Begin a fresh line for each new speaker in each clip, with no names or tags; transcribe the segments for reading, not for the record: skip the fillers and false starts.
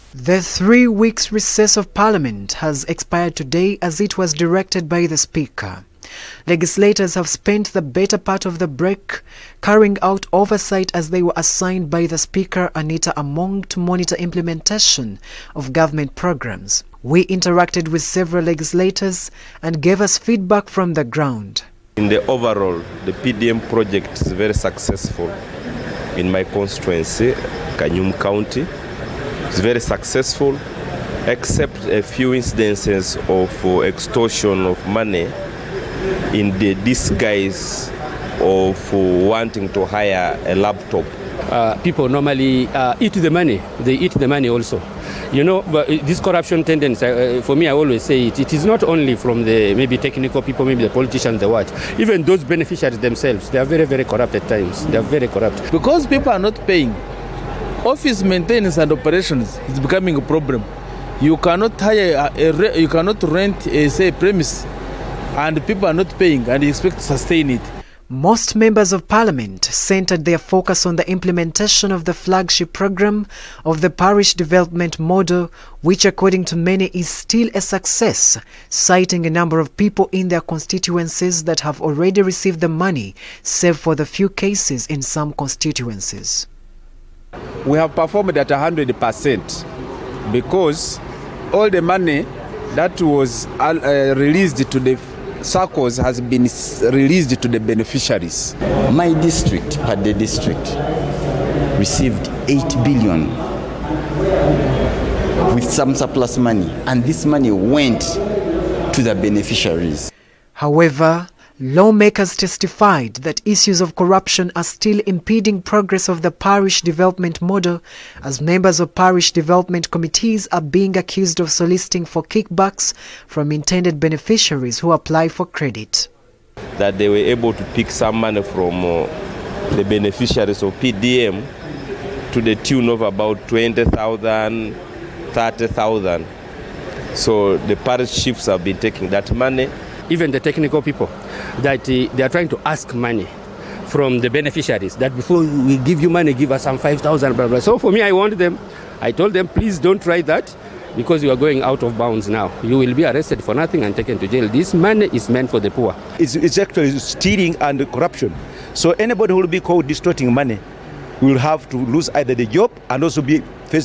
The 3 weeks recess of Parliament has expired today as it was directed by the Speaker. Legislators have spent the better part of the break carrying out oversight as they were assigned by the Speaker, Anita Among, to monitor implementation of government programs. We interacted with several legislators and gave us feedback from the ground.
In the overall, the PDM project is very successful in my constituency, Kanyum County. It's very successful, except a few incidences of extortion of money in the disguise of wanting to hire a laptop.
People normally eat the money. They eat the money also. You know, but this corruption tendency, for me, I always say it is not only from the maybe technical people, maybe the politicians, the what. Even those beneficiaries themselves, they are very, very corrupt at times. They are very corrupt.
Because people are not paying, office maintenance and operations is becoming a problem. You cannot hire you cannot rent a premise, and people are not paying, and you expect to sustain it.
Most members of Parliament centered their focus on the implementation of the flagship program of the parish development model, which according to many is still a success, citing a number of people in their constituencies that have already received the money, save for the few cases in some constituencies.
We have performed at 100% because all the money that was released to the circles has been released to the beneficiaries.
My district, Pade district, received 8 billion with some surplus money, and this money went to the beneficiaries.
However, lawmakers testified that issues of corruption are still impeding progress of the parish development model, as members of parish development committees are being accused of soliciting for kickbacks from intended beneficiaries who apply for credit.
That they were able to pick some money from the beneficiaries of PDM to the tune of about 20,000, 30,000. So the parish chiefs have been taking that money.
Even the technical people, that they are trying to ask money from the beneficiaries, that before we give you money, give us some 5,000, blah, blah. So for me, I told them, please don't try that, because you are going out of bounds now. You will be arrested for nothing and taken to jail. This money is meant for the poor.
It's actually stealing and corruption. So anybody who will be caught distorting money will have to lose either the job and also face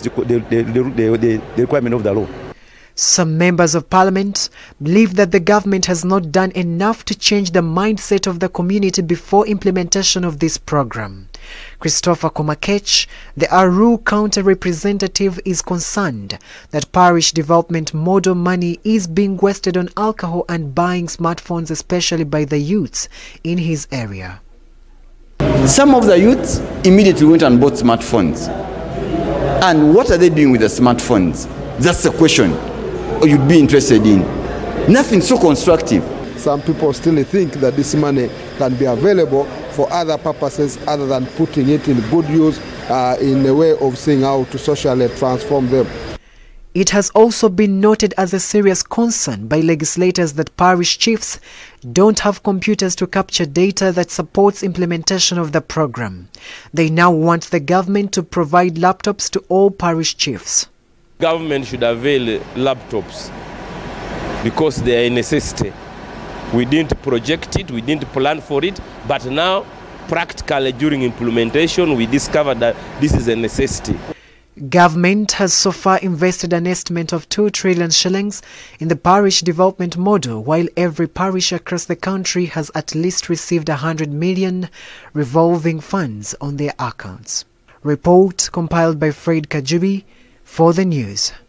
the requirement of the law.
Some members of Parliament believe that the government has not done enough to change the mindset of the community before implementation of this program. Christopher Komakech, the Aru County representative, is concerned that parish development model money is being wasted on alcohol and buying smartphones, especially by the youths in his area.
Some of the youths immediately went and bought smartphones. And what are they doing with the smartphones? That's the question you'd be interested in. Nothing so constructive.
Some people still think that this money can be available for other purposes other than putting it in good use in a way of seeing how to socially transform them.
It has also been noted as a serious concern by legislators that parish chiefs don't have computers to capture data that supports implementation of the program. They now want the government to provide laptops to all parish chiefs.
Government should avail laptops because they are a necessity. We didn't project it, we didn't plan for it, but now, practically during implementation, we discovered that this is a necessity.
Government has so far invested an estimate of 2 trillion shillings in the parish development model, while every parish across the country has at least received 100 million revolving funds on their accounts. Report compiled by Fred Kajubi for the news.